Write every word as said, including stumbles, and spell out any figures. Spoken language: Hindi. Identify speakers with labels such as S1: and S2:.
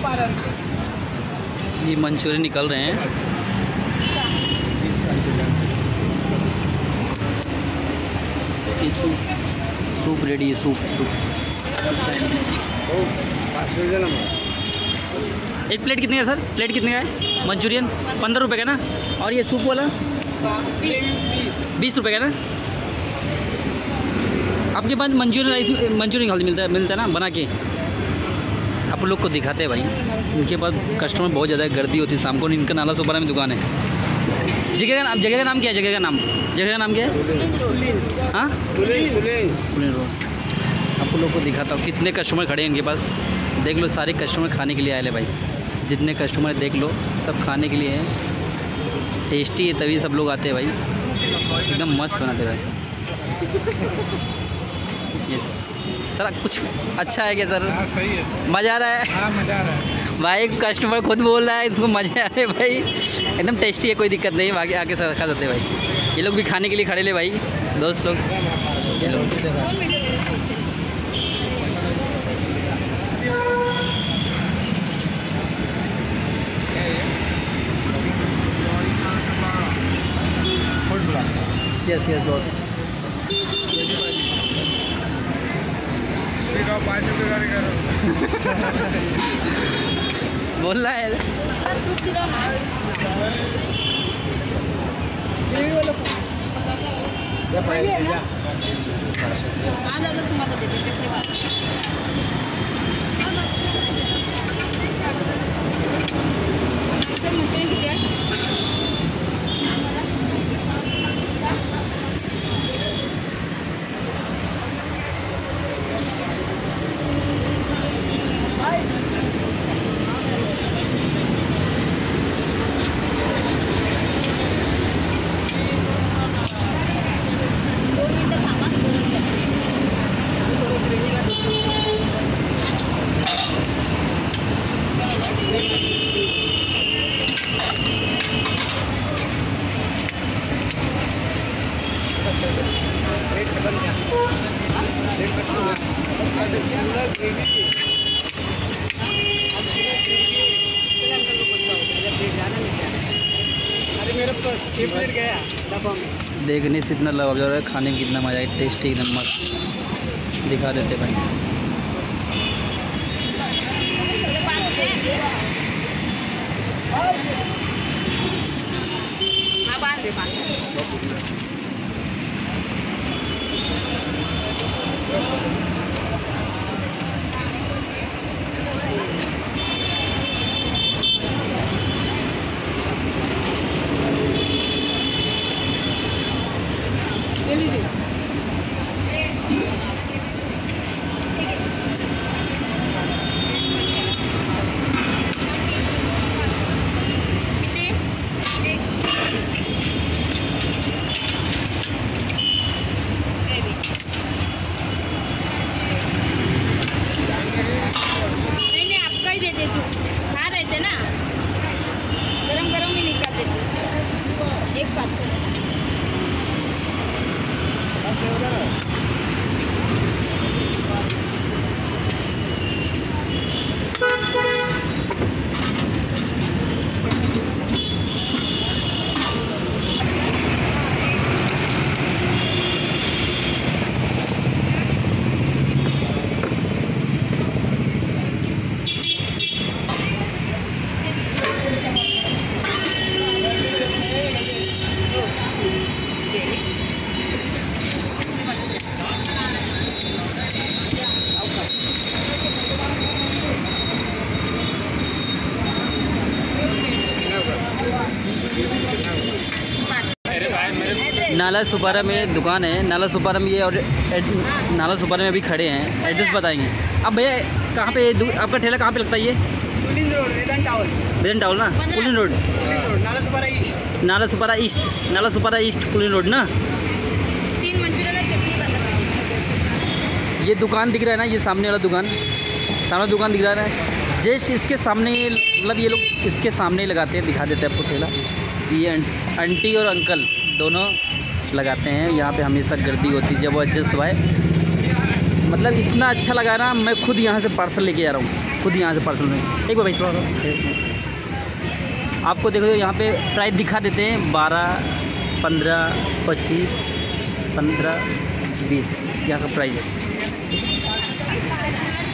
S1: ये मंचूरियन निकल रहे हैं। सूप सूप रेडी है, सूप सूप एक प्लेट कितने का सर? प्लेट कितने का है मंचूरियन? पंद्रह रुपये का ना। और ये सूप वाला बीस रुपये का ना। आपके पास मंचूरियन राइस मंचूरियन हल्दी मिलता है मिलता है ना बना के? आप लोग को दिखाते हैं भाई, इनके पास कस्टमर बहुत ज़्यादा गर्दी होती है शाम को। इनका नाला सोपारा में दुकान है। जगह का नाम जगह का नाम क्या है? जगह का नाम जगह का नाम क्या है? हाँ रोड। आप लोग को दिखाता हूँ कितने कस्टमर खड़े हैं इनके पास। देख लो सारे कस्टमर खाने के लिए आए ले भाई। जितने कस्टमर देख लो सब खाने के लिए हैं। टेस्टी है तभी सब लोग आते हैं भाई। एकदम मस्त बनाते भाई। ये सर कुछ अच्छा है क्या सर?
S2: सही है,
S1: मज़ा आ रहा है?
S2: हाँ, मज़ा आ रहा है
S1: भाई। कस्टमर खुद बोल रहा है इसको मज़े आ रहे हैं भाई। एकदम टेस्टी है, कोई दिक्कत नहीं है। आगे आके खा सकते हैं भाई। ये लोग भी खाने के लिए खड़े ले भाई दोस्त लोग। ये लोग यस यस बॉस।
S2: पाँच रुपये का करो
S1: बोल रहा है देखने से इतना लव रहा है, खाने में कितना मज़ा है। टेस्टी एकदम मस्त दिखा देते भाई।
S3: एक बात
S1: नाला सुपारा में दुकान है। नाला सुपारा में ये और नाला सुपारा में अभी खड़े हैं। एड्रेस बताएंगे अब भैया। कहाँ पे आपका ठेला कहाँ पे लगता है? ये
S2: पुलिन रोड, वेदन टाउन।
S1: वेदन टाउन ना, पुलिन रोड,
S2: नाला सुपारा ईस्ट।
S1: नाला सुपारा ईस्ट, नाला सुपारा ईस्ट पुलिन रोड ना।
S3: तीन मंजिला चटनी वाला
S1: ये दुकान दिख रहा है ना, ये सामने वाला दुकान, सामने दुकान दिख रहा है जस्ट इसके सामने। मतलब ये लोग इसके सामने ही लगाते हैं। दिखा देते हैं आपको ठेला। ये आंटी और अंकल दोनों लगाते हैं। यहाँ पे हमेशा गर्दी होती है जबरदस्त भाई। मतलब इतना अच्छा लगा ना, मैं खुद यहाँ से पार्सल लेके जा रहा हूँ। खुद यहाँ से पार्सल में। एक बार भाई थोड़ा सा आपको देखो यहाँ पे प्राइस दिखा देते हैं, बारह, पंद्रह, पच्चीस, पंद्रह, बीस यहाँ का प्राइस है।